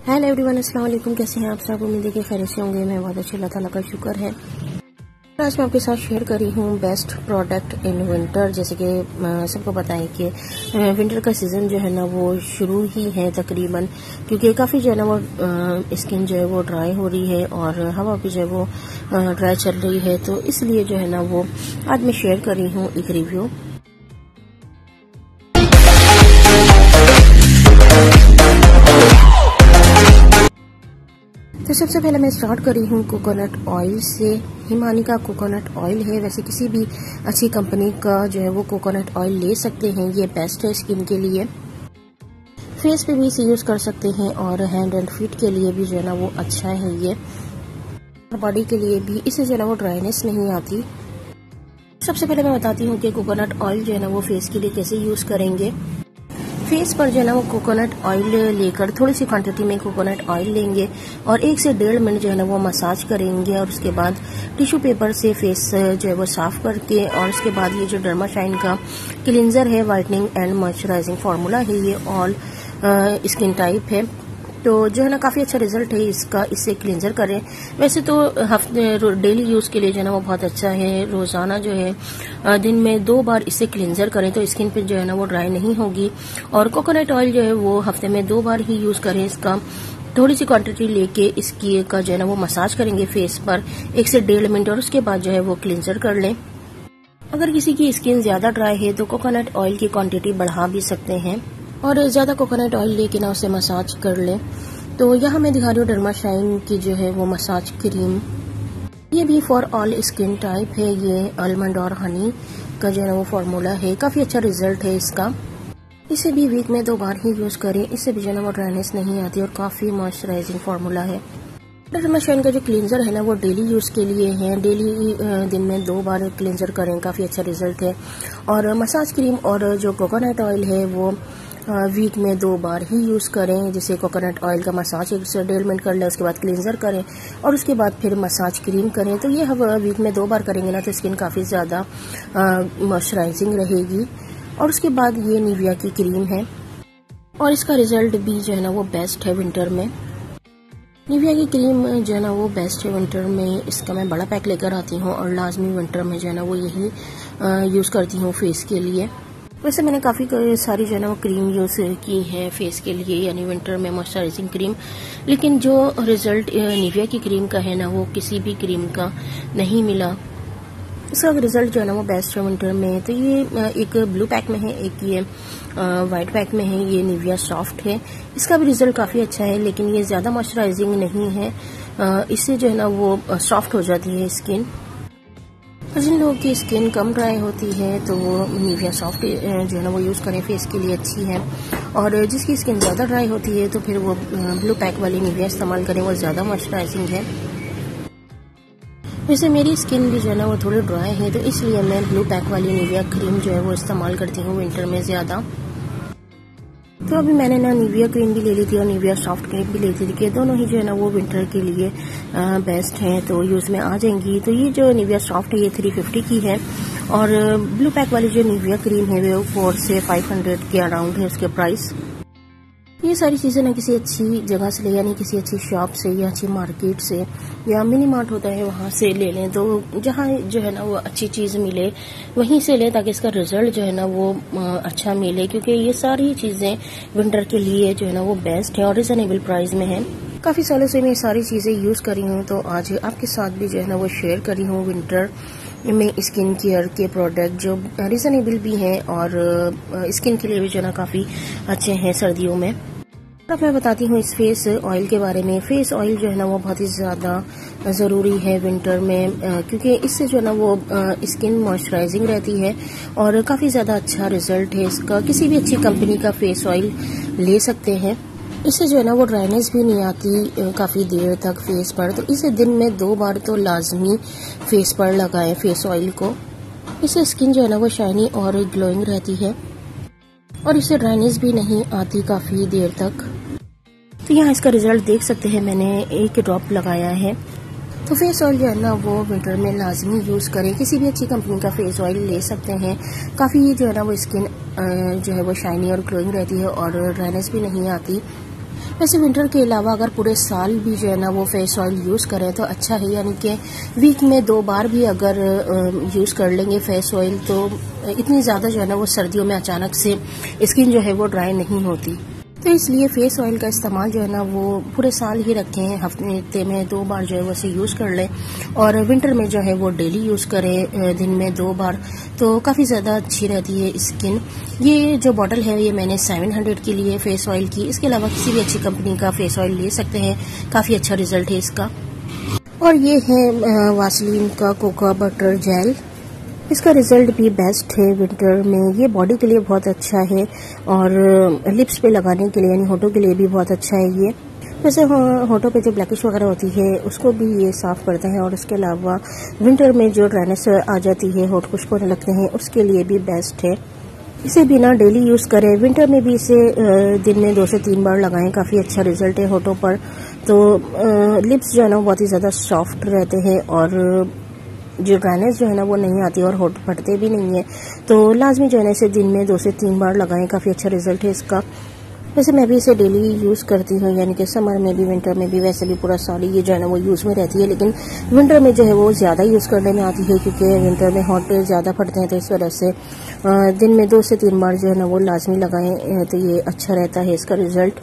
Hello everyone, अस्सलाम वालेकुम। कैसे हैं आप सब? उम्मीद है कि खैरियत से होंगे। मैं बहुत अच्छी, अल्लाह ताला का शुक्र है। आज मैं आपके साथ शेयर कर रही हूँ बेस्ट प्रोडक्ट इन विंटर। जैसे कि सबको पता है कि विंटर का सीज़न जो है ना वो शुरू ही है तकरीबन, क्योंकि काफ़ी जो है ना वो स्किन जो है वो ड्राई हो रही है और हवा भी जो है वो ड्राई चल रही है। तो इसलिए जो है ना वो आज मैं शेयर कर रही हूँ एक रिव्यू। तो सबसे पहले मैं स्टार्ट कर रही हूँ कोकोनट ऑयल से। हिमानी का कोकोनट ऑयल है। वैसे किसी भी अच्छी कंपनी का जो है वो कोकोनट ऑयल ले सकते हैं, ये बेस्ट है स्किन के लिए। फेस पे भी इसे यूज कर सकते हैं और हैंड एंड फीट के लिए भी जो है ना वो अच्छा है ये। बॉडी के लिए भी इससे जो है ना वो ड्राइनेस नहीं आती। सबसे पहले मैं बताती हूँ कि कोकोनट ऑयल जो है ना वो फेस के लिए कैसे यूज करेंगे। फेस पर जो है ना वो कोकोनट ऑयल लेकर थोड़ी सी क्वांटिटी में कोकोनट ऑयल लेंगे और 1 से 1.5 मिनट जो है ना वो मसाज करेंगे और उसके बाद टिश्यू पेपर से फेस जो है वो साफ करके, और उसके बाद ये जो डर्माशाइन का क्लींजर है, वाइटनिंग एंड मॉइस्चराइजिंग फार्मूला है, ये ऑल स्किन टाइप है। तो जो है ना काफ़ी अच्छा रिजल्ट है इसका। इससे क्लींजर करें। वैसे तो हफ्ते डेली यूज़ के लिए जो है ना वो बहुत अच्छा है। रोज़ाना जो है दिन में 2 बार इससे क्लींजर करें तो स्किन पे जो है ना वो ड्राई नहीं होगी। और कोकोनट ऑयल जो है वो हफ्ते में 2 बार ही यूज़ करें। इसका थोड़ी सी क्वांटिटी लेके इसकी का जो है ना वो मसाज करेंगे फेस पर 1 से 1.5 मिनट, और उसके बाद जो है वो क्लींजर कर लें। अगर किसी की स्किन ज़्यादा ड्राई है तो कोकोनट ऑयल की क्वांटिटी बढ़ा भी सकते हैं और ज़्यादा कोकोनट ऑयल लेके ना उसे मसाज कर लें। तो यहाँ मैं दिखा रही हूँ डर्माशाइन की जो है वो मसाज क्रीम। ये भी फॉर ऑल स्किन टाइप है। ये आलमंड और हनी का जो है ना वो फार्मूला है। काफ़ी अच्छा रिजल्ट है इसका। इसे भी वीक में 2 बार ही यूज़ करें। इससे भी जो है ना वो ड्राइनेस नहीं आती और काफ़ी मॉइस्चराइजिंग फार्मूला है। डर्माशाइन का जो क्लींजर है ना वो डेली यूज़ के लिए है। डेली दिन में 2 बार क्लींजर करें, काफ़ी अच्छा रिजल्ट है। और मसाज क्रीम और जो कोकोनट ऑयल है वो वीक में 2 बार ही यूज़ करें। जैसे कोकोनट ऑयल का मसाज 1 से 1.5 मिनट कर लें, उसके बाद क्लींजर करें और उसके बाद फिर मसाज क्रीम करें। तो ये हम वीक में 2 बार करेंगे ना तो स्किन काफ़ी ज़्यादा मॉइस्चराइजिंग रहेगी। और उसके बाद ये निविया की क्रीम है और इसका रिजल्ट भी जो है ना वो बेस्ट है विंटर में। निविया की क्रीम जो है ना वो बेस्ट है विंटर में। इसका मैं बड़ा पैक लेकर आती हूँ और लाजमी विंटर में जो है ना वो यही यूज़ करती हूँ फेस के लिए। वैसे मैंने काफ़ी सारी जो है ना वो क्रीम यूज़ की है फेस के लिए, यानी विंटर में मॉइस्चराइजिंग क्रीम, लेकिन जो रिजल्ट निविया की क्रीम का है ना वो किसी भी क्रीम का नहीं मिला। इसका रिजल्ट जो है ना वो बेस्ट है विंटर में। तो ये एक ब्लू पैक में है, एक ये वाइट पैक में है। ये निविया सॉफ्ट है। इसका भी रिजल्ट काफ़ी अच्छा है, लेकिन ये ज़्यादा मॉइस्चराइजिंग नहीं है। इससे जो है ना वो सॉफ्ट हो जाती है स्किन। जिन लोगों की स्किन कम ड्राई होती है तो वो निविया सॉफ्ट जो है ना वो यूज़ करें, फेस के लिए अच्छी है। और जिसकी स्किन ज़्यादा ड्राई होती है तो फिर वो ब्लू पैक वाली निविया इस्तेमाल करें, वो ज़्यादा मॉइस्चराइजिंग है। वैसे मेरी स्किन भी जो है ना वो थोड़ी ड्राई है, तो इसलिए मैं ब्लू पैक वाली निविया क्रीम जो है वो इस्तेमाल करती हूँ विंटर में ज़्यादा। तो अभी मैंने ना निविया क्रीम भी ले ली थी और निविया सॉफ्ट क्रीम भी ले ली थी, कि दोनों ही जो है ना वो विंटर के लिए बेस्ट हैं, तो यूज़ में आ जाएंगी। तो ये जो निविया सॉफ्ट है ये 350 की है और ब्लू पैक वाली जो निविया क्रीम है वो 400 से 500 के अराउंड है उसके प्राइस। ये सारी चीज़ें ना किसी अच्छी जगह से ले, यानी किसी अच्छी शॉप से या अच्छी मार्केट से या मिनी मार्ट होता है वहाँ से ले लें। तो जहाँ जो है ना वो अच्छी चीज़ मिले वहीं से लें, ताकि इसका रिजल्ट जो है ना वो अच्छा मिले, क्योंकि ये सारी चीज़ें विंटर के लिए जो है ना वो बेस्ट है और रिजनेबल प्राइस में है। काफ़ी सालों से मैं ये सारी चीज़ें यूज़ करी हूँ, तो आज आपके साथ भी जो है ना वो शेयर करी हूँ विंटर में स्किन केयर के प्रोडक्ट जो रिजनेबल भी हैं और स्किन के लिए भी जो है ना काफ़ी अच्छे हैं सर्दियों में। अब मैं बताती हूँ इस फेस ऑयल के बारे में। फेस ऑयल जो है ना वो बहुत ही ज़्यादा ज़रूरी है विंटर में, क्योंकि इससे जो है ना वो स्किन मॉइस्चराइजिंग रहती है और काफ़ी ज़्यादा अच्छा रिजल्ट है इसका। किसी भी अच्छी कंपनी का फेस ऑयल ले सकते हैं। इससे जो है ना वो ड्राइनेस भी नहीं आती काफ़ी देर तक फेस पर। तो इसे दिन में 2 बार तो लाजमी फेस पर लगाएं फेस ऑयल को। इससे स्किन जो है ना वो शाइनी और ग्लोइंग रहती है और इससे ड्राइनेस भी नहीं आती काफ़ी देर तक। तो यहाँ इसका रिजल्ट देख सकते हैं, मैंने 1 ड्रॉप लगाया है। तो फेस ऑयल जो है ना वो विंटर में लाजमी यूज़ करें। किसी भी अच्छी कंपनी का फेस ऑयल ले सकते हैं। काफ़ी जो है ना वो स्किन जो है वो शाइनी और ग्लोइंग रहती है और ड्राइनेस भी नहीं आती। वैसे विंटर के अलावा अगर पूरे साल भी जो है ना वो फेस ऑयल यूज़ करें तो अच्छा है, यानी कि वीक में 2 बार भी अगर यूज़ कर लेंगे फेस ऑयल तो इतनी ज़्यादा जो है ना वो सर्दियों में अचानक से स्किन जो है वो ड्राई नहीं होती। तो इसलिए फेस ऑयल का इस्तेमाल जो है ना वो पूरे साल ही रखें, हफ्ते में 2 बार जो है वो इसे यूज़ कर लें और विंटर में जो है वो डेली यूज़ करें दिन में 2 बार, तो काफ़ी ज़्यादा अच्छी रहती है स्किन। ये जो बॉटल है ये मैंने 700 की ली है फेस ऑयल की। इसके अलावा किसी भी अच्छी कंपनी का फेस ऑयल ले सकते हैं, काफ़ी अच्छा रिजल्ट है इसका। और ये है वासलीन का कोका बटर जेल। इसका रिजल्ट भी बेस्ट है विंटर में। ये बॉडी के लिए बहुत अच्छा है और लिप्स पे लगाने के लिए यानी होठों के लिए भी बहुत अच्छा है ये। वैसे होठों पे जो ब्लैकिश वगैरह होती है उसको भी ये साफ करता है और इसके अलावा विंटर में जो ड्राइनेस आ जाती है, होठ खुश्क होने लगते हैं, उसके लिए भी बेस्ट है। इसे भी ना डेली यूज़ करें, विंटर में भी इसे दिन में 2 से 3 बार लगाएं, काफ़ी अच्छा रिजल्ट है होठों पर। तो लिप्स जो है ना बहुत ही ज़्यादा सॉफ्ट रहते हैं और जो ड्राइनेस जो है ना वो नहीं आती और होठ फटते भी नहीं है। तो लाजमी जो है ना इसे दिन में 2 से 3 बार लगाएं, काफ़ी अच्छा रिजल्ट है इसका। वैसे मैं भी इसे डेली यूज़ करती हूँ, यानी कि समर में भी विंटर में भी, वैसे भी पूरा साल ये जो है ना वो यूज़ में रहती है, लेकिन विंटर में जो है वो ज़्यादा यूज़ करने में आती है क्योंकि विंटर में होठ ज़्यादा फटते हैं। तो इस वजह से दिन में 2 से 3 बार जो है ना वो लाजमी लगाएं, तो ये अच्छा रहता है इसका रिजल्ट।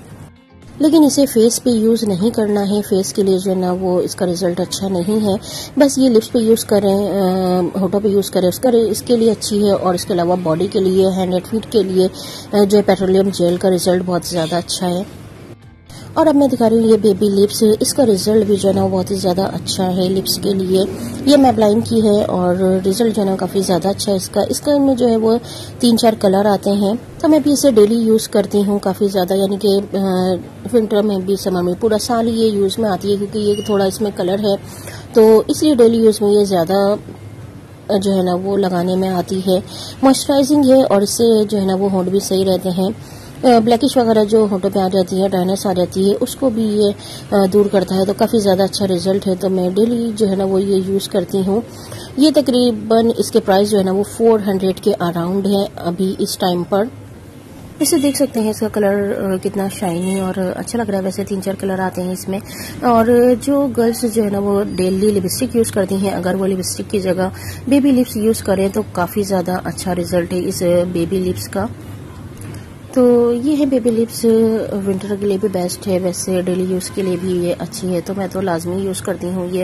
लेकिन इसे फेस पे यूज़ नहीं करना है, फेस के लिए जो है ना वो इसका रिजल्ट अच्छा नहीं है। बस ये लिप्स पे यूज़ करें, होठों पे यूज़ करें, इसके लिए अच्छी है। और इसके अलावा बॉडी के लिए, हैंड एंड फीट के लिए जो है पेट्रोलियम जेल का रिजल्ट बहुत ज़्यादा अच्छा है। और अब मैं दिखा रही हूँ ये बेबी लिप्स। इसका रिजल्ट भी जो है ना बहुत ही ज़्यादा अच्छा है लिप्स के लिए। ये मैबलाइन की है और रिजल्ट जो है ना काफ़ी ज़्यादा अच्छा है इसका। इसका में जो है वो 3-4 कलर आते हैं। तो मैं भी इसे डेली यूज़ करती हूँ काफ़ी ज़्यादा, यानी कि विंटर में भी, समर में, पूरा साल ये यूज़ में आती है क्योंकि ये थोड़ा इसमें कलर है, तो इसलिए डेली यूज़ में ये ज़्यादा जो है ना वो लगाने में आती है। मॉइस्चराइजिंग है और इससे जो है ना वो होंठ भी सही रहते हैं। ब्लैकिश वगैरह जो होठों पे आ जाती है, ड्राइनेस आ जाती है, उसको भी ये दूर करता है। तो काफ़ी ज़्यादा अच्छा रिजल्ट है। तो मैं डेली जो है ना वो ये यूज़ करती हूँ। ये तकरीबन इसके प्राइस जो है ना वो 400 के अराउंड है अभी इस टाइम पर। इसे देख सकते हैं, इसका कलर कितना शाइनी और अच्छा लग रहा है। वैसे 3-4 कलर आते हैं इसमें। और जो गर्ल्स जो है ना वो डेली लिपस्टिक यूज़ करती हैं, अगर वो लिपस्टिक की जगह बेबी लिप्स यूज़ करें तो काफ़ी ज़्यादा अच्छा रिजल्ट है इस बेबी लिप्स का। तो ये है बेबी लिप्स, विंटर के लिए भी बेस्ट है, वैसे डेली यूज़ के लिए भी ये अच्छी है। तो मैं तो लाजमी यूज़ करती हूँ ये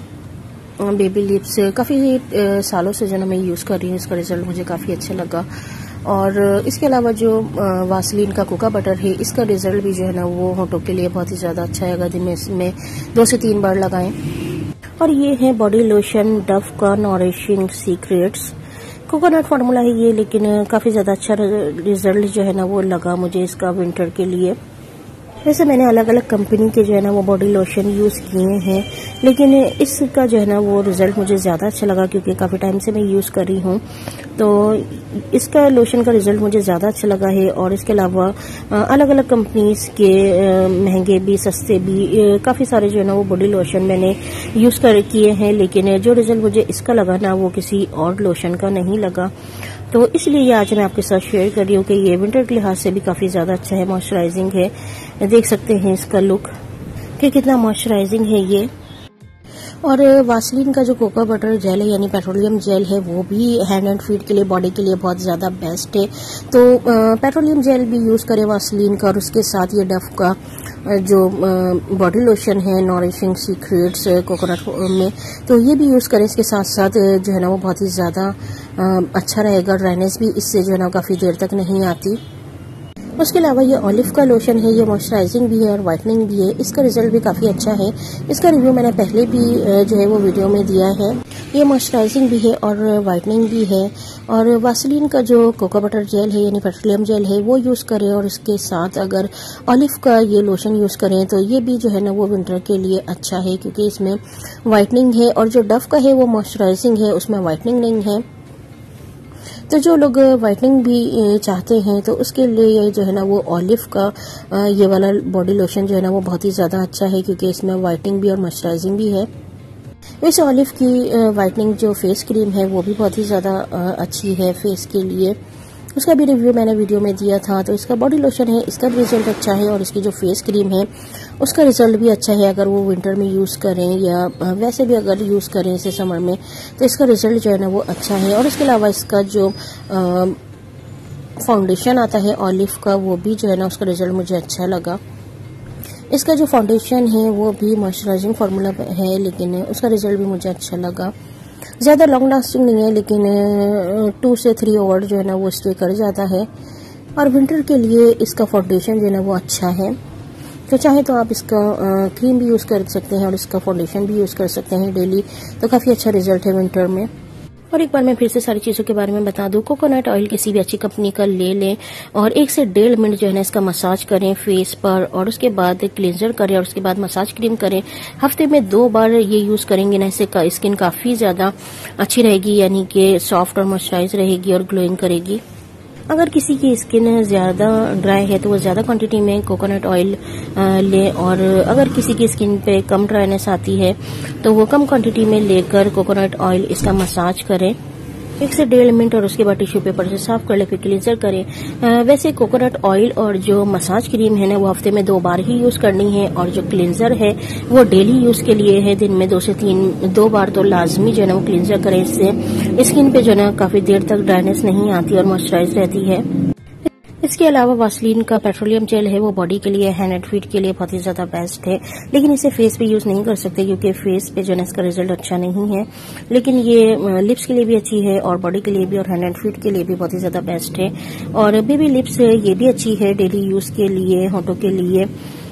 बेबी लिप्स। काफ़ी सालों से जो है मैं यूज़ कर रही हूँ, इसका रिजल्ट मुझे काफ़ी अच्छा लगा। और इसके अलावा जो वासलीन का कोका बटर है, इसका रिजल्ट भी जो है ना वो होठों के लिए बहुत ही ज़्यादा अच्छा है, अगर दिन में इसमें 2 से 3 बार लगाएं। और ये है बॉडी लोशन डव का नॉरिशिंग सीक्रेट्स। कोकोनट फार्मूला है ये, लेकिन काफ़ी ज़्यादा अच्छा रिजल्ट जो है ना वो लगा मुझे इसका विंटर के लिए। वैसे मैंने अलग अलग कंपनी के जो है ना वो बॉडी लोशन यूज़ किए हैं, लेकिन इसका जो है ना वो रिजल्ट मुझे ज़्यादा अच्छा लगा क्योंकि काफ़ी टाइम से मैं यूज़ कर रही हूँ। तो इसका लोशन का रिजल्ट मुझे ज़्यादा अच्छा लगा है। और इसके अलावा अलग अलग कंपनीज के महंगे भी, सस्ते भी, काफ़ी सारे जो है ना वो बॉडी लोशन मैंने यूज़ किए हैं, लेकिन जो रिजल्ट मुझे इसका लगा ना वो किसी और लोशन का नहीं लगा। तो इसलिए ये आज मैं आपके साथ शेयर कर रही हूँ कि ये विंटर के लिहाज से भी काफ़ी ज़्यादा अच्छा है, मॉइस्चराइजिंग है। देख सकते हैं इसका लुक कि कितना मॉइस्चराइजिंग है ये। और वासलीन का जो कोका बटर जेल है यानी पेट्रोलियम जेल है, वो भी हैंड एंड फीट के लिए, बॉडी के लिए बहुत ज़्यादा बेस्ट है। तो पेट्रोलियम जेल भी यूज़ करें वासलीन का, और उसके साथ ये डव का जो बॉडी लोशन है नॉरिशिंग सीक्रेट्स कोकोनट में, तो ये भी यूज़ करें। इसके साथ साथ जो है ना वो बहुत ही ज़्यादा अच्छा रहेगा, ड्राइनेस भी इससे जो है ना काफ़ी देर तक नहीं आती। उसके अलावा ये ऑलिव का लोशन है, ये मॉइस्चराइजिंग भी है और वाइटनिंग भी है। इसका रिजल्ट भी काफ़ी अच्छा है। इसका रिव्यू मैंने पहले भी जो है वो वीडियो में दिया है। ये मॉइस्चराइजिंग भी है और वाइटनिंग भी है। और वासलीन का जो कोका बटर जेल है यानी पेट्रोलियम जेल है वो यूज़ करें, और इसके साथ अगर ऑलिव का ये लोशन यूज़ करें तो ये भी जो है ना वो विंटर के लिए अच्छा है, क्योंकि इसमें वाइटनिंग है। और जो डव का है वो मॉइस्चराइजिंग है, उसमें वाइटनिंग नहीं है। तो जो लोग वाइटनिंग भी चाहते हैं तो उसके लिए जो है ना वो ऑलिव का ये वाला बॉडी लोशन जो है ना वो बहुत ही ज़्यादा अच्छा है, क्योंकि इसमें वाइटनिंग भी और मॉइस्चराइजिंग भी है। वैसे ऑलिव की वाइटनिंग जो फेस क्रीम है वो भी बहुत ही ज़्यादा अच्छी है फेस के लिए। उसका भी रिव्यू मैंने वीडियो में दिया था। तो इसका बॉडी लोशन है, इसका भी रिजल्ट अच्छा है और इसकी जो फेस क्रीम है उसका रिजल्ट भी अच्छा है। अगर वो विंटर में यूज़ करें या वैसे भी अगर यूज़ करें इसे समर में, तो इसका रिजल्ट जो है ना वो अच्छा है। और इसके अलावा इसका जो फाउंडेशन आता है ऑलिव का, वो भी जो है ना उसका रिजल्ट मुझे अच्छा लगा। इसका जो फाउंडेशन है वो भी मॉइस्चराइजिंग फार्मूला है, लेकिन उसका रिजल्ट भी मुझे अच्छा लगा। ज़्यादा लॉन्ग लास्टिंग नहीं है, लेकिन 2 से 3 आवर जो है ना वो स्टे कर जाता है। और विंटर के लिए इसका फाउंडेशन जो है ना वो अच्छा है। तो चाहे तो आप इसका क्रीम भी यूज़ कर सकते हैं और इसका फाउंडेशन भी यूज़ कर सकते हैं डेली। तो काफ़ी अच्छा रिजल्ट है विंटर में। और एक बार मैं फिर से सारी चीज़ों के बारे में बता दूं। कोकोनट ऑयल किसी भी अच्छी कंपनी का ले लें और 1 से 1.5 मिनट जो है ना इसका मसाज करें फेस पर, और उसके बाद क्लींजर करें और उसके बाद मसाज क्रीम करें। हफ्ते में 2 बार ये यूज़ करेंगे ना, इससे स्किन काफ़ी ज़्यादा अच्छी रहेगी, यानी कि सॉफ्ट और मॉइस्चराइज रहेगी और ग्लोइंग करेगी। अगर किसी की स्किन ज़्यादा ड्राई है तो वो ज़्यादा क्वांटिटी में कोकोनट ऑयल ले, और अगर किसी की स्किन पे कम ड्राइनेस आती है तो वो कम क्वांटिटी में लेकर कोकोनट ऑयल इसका मसाज करें 1 से 1.5 मिनट, और उसके बाद टिश्यू पेपर से साफ कर ले, फिर क्लींजर करें। वैसे कोकोनट ऑयल और जो मसाज क्रीम है ना वो हफ्ते में 2 बार ही यूज़ करनी है, और जो क्लींजर है वो डेली यूज़ के लिए है। दिन में 2 बार तो लाजमी जो है ना वो क्लींजर करें। इससे स्किन पे जो है ना काफ़ी देर तक ड्राइनेस नहीं आती और मॉइस्चराइज रहती है। इसके अलावा वासलीन का पेट्रोलियम जेल है, वो बॉडी के लिए, हैंड एंड फीट के लिए बहुत ही ज़्यादा बेस्ट है, लेकिन इसे फेस पे यूज़ नहीं कर सकते क्योंकि फेस पे जो है इसका रिजल्ट अच्छा नहीं है। लेकिन ये लिप्स के लिए भी अच्छी है और बॉडी के लिए भी और हैंड एंड फीट के लिए भी बहुत ही ज़्यादा बेस्ट है। और बेबी लिप्स है, ये भी अच्छी है डेली यूज़ के लिए, होठों के लिए।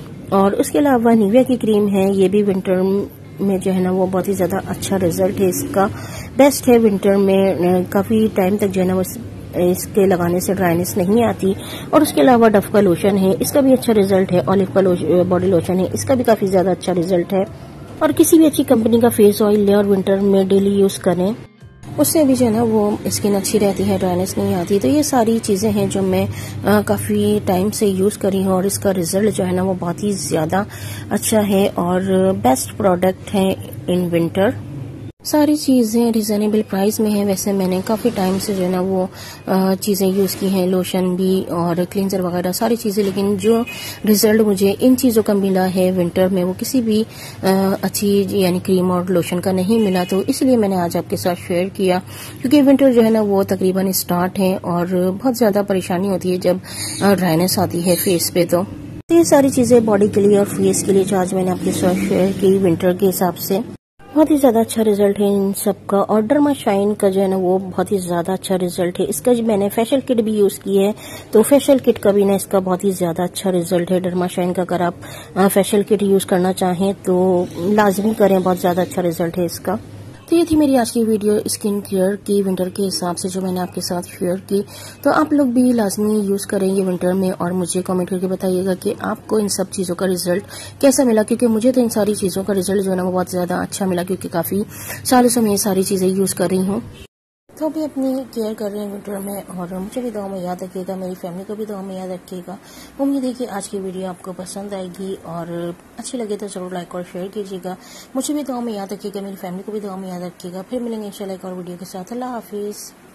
और उसके अलावा निविया की क्रीम है, ये भी विंटर में जो है ना वो बहुत ही ज़्यादा अच्छा रिजल्ट है इसका, बेस्ट है विंटर में। काफ़ी टाइम तक जो है ना वो इसके लगाने से ड्राइनेस नहीं आती। और उसके अलावा डव का लोशन है, इसका भी अच्छा रिजल्ट है। ऑलिव का बॉडी लोशन है, इसका भी काफ़ी ज़्यादा अच्छा रिजल्ट है। और किसी भी अच्छी कंपनी का फेस ऑयल लें और विंटर में डेली यूज़ करें, उससे भी जो है ना वो स्किन अच्छी रहती है, ड्राइनेस नहीं आती। तो ये सारी चीज़ें हैं जो मैं काफ़ी टाइम से यूज़ करी हूँ और इसका रिजल्ट जो है ना वो बहुत ही ज़्यादा अच्छा है और बेस्ट प्रोडक्ट है इन विंटर। सारी चीज़ें रिजनेबल प्राइस में हैं। वैसे मैंने काफ़ी टाइम से जो है ना वो चीज़ें यूज़ की हैं, लोशन भी और क्लींजर वगैरह सारी चीज़ें, लेकिन जो रिजल्ट मुझे इन चीज़ों का मिला है विंटर में वो किसी भी अच्छी यानी क्रीम और लोशन का नहीं मिला। तो इसलिए मैंने आज आपके साथ शेयर किया, क्योंकि विंटर जो है ना वो तकरीबन स्टार्ट है और बहुत ज़्यादा परेशानी होती है जब ड्राइनेस आती है फेस पे। तो ये सारी चीज़ें बॉडी के लिए और फेस के लिए जो आज मैंने आपके साथ शेयर की विंटर के हिसाब से, बहुत ही ज़्यादा अच्छा रिजल्ट है इन सब का। और डर्मा शाइन का जो है ना वो बहुत ही ज़्यादा अच्छा रिजल्ट है। इसका जो मैंने फेशियल किट भी यूज़ की है, तो फेशियल किट का भी ना इसका बहुत ही ज़्यादा अच्छा रिजल्ट है डर्मा शाइन का। अगर आप फेशियल किट यूज़ करना चाहें तो लाजमी करें, बहुत ज़्यादा अच्छा रिजल्ट है इसका। तो ये थी मेरी आज की वीडियो स्किन केयर की विंटर के हिसाब से जो मैंने आपके साथ शेयर की। तो आप लोग भी लाजमी यूज़ करेंगे विंटर में और मुझे कमेंट करके बताइएगा कि आपको इन सब चीज़ों का रिजल्ट कैसा मिला, क्योंकि मुझे तो इन सारी चीज़ों का रिजल्ट जो है ना वो बहुत ज़्यादा अच्छा मिला, क्योंकि काफ़ी सालों से मैं ये सारी चीज़ें यूज़ कर रही हूँ। तो भी अपनी केयर कर रहे हैं विंटर में, और मुझे भी दुआ में याद रखिएगा, मेरी फैमिली को भी दुआ में याद रखिएगा। उम्मीद है कि आज की वीडियो आपको पसंद आएगी और अच्छी लगे तो जरूर लाइक और शेयर कीजिएगा। मुझे भी दुआ में याद रखिएगा, मेरी फैमिली को भी दुआ में याद रखिएगा। फिर मिलेंगे इंशाल्लाह एक और वीडियो के साथ। अल्लाह हाफिज़।